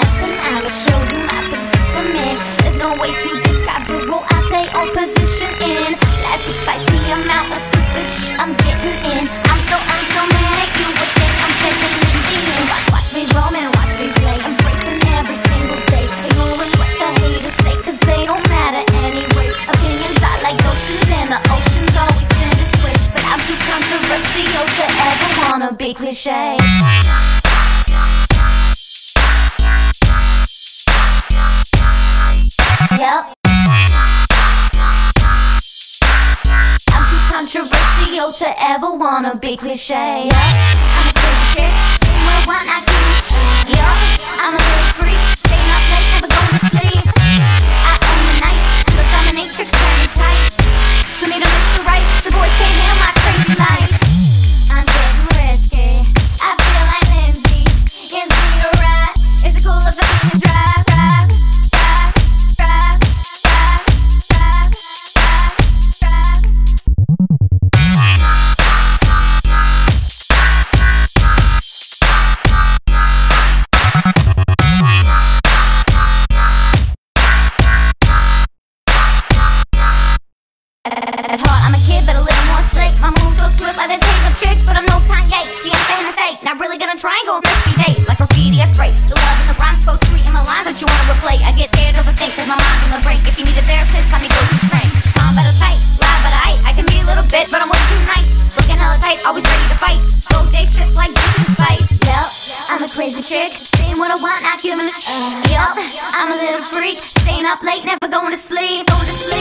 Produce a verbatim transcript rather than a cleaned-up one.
lesson, I will show you my predicament. There's no way to describe the role I play or position in life, despite the amount of stupid shit I'm getting in. I'm so, I'm so mad at you would think I'm taking it in. Watch, watch me roam and watch me play, embracing every single day, ignoring what the haters say, cause they don't matter anyway. Opinions are like oceans and the oceans always send its way, but I'm too controversial to ever wanna be cliche. Yep. I'm too controversial to ever wanna be cliche. Yep. I'm a crazy chick, saying what I want, I do. Yup. I'm a little freak, staying up late, never going to sleep. I own the night, the dominatrix, wearing tights. Don't need a Mister Right, the boys can't handle my crazy life. I'm getting risky, I feel like Lindsay. Is me to ride, is it cool if I take a drive, drive? At heart, I'm a kid, but a little more slick. My moves so swift, like they take a chick, but I'm no Kanye. See, I'm saying I say, not really gonna triangle, must be date. Like graffiti, I spray the love in the rhymes, poetry in my lines that you wanna replay. I get scared to overthink, cause my mind's on the brink. If you need a therapist, tell me go to train. Calm but tight, loud but I I can be a little bit, but I'm way too nice. Looking hella tight, always ready to fight. Bodacious like Deacon Spice. Yup, I'm a crazy chick, saying what I want, not giving a sh. Yup, I'm a little freak, staying up late, never going to sleep. Going to sleep.